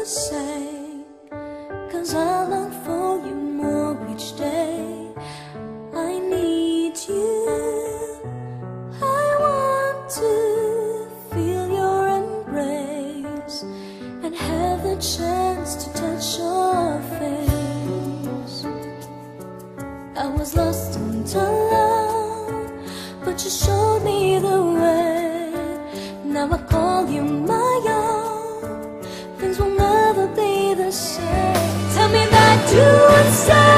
say, 'cause I long for you more each day. I need you, I want to feel your embrace and have the chance to touch your face. I was lost and alone, but you showed me the way. Now I call you my own. Things will never be the same. Tell me that you would stay.